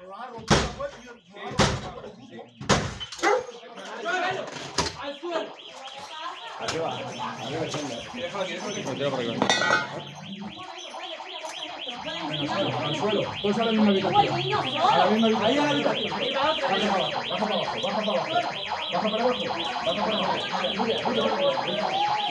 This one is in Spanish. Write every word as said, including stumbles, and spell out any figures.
Me van a romper la puerta y yo me van a romper el grupo. ¡Al suelo! Arriba, arriba, echando. Déjalo aquí, déjalo aquí. Tira por aquí. Al suelo. Todos a la misma habitación. A la misma habitación. Ahí a la habitación. Baja para abajo, baja para abajo. Baja para abajo. Baja para abajo. Baja para abajo. Mira, mira, mira.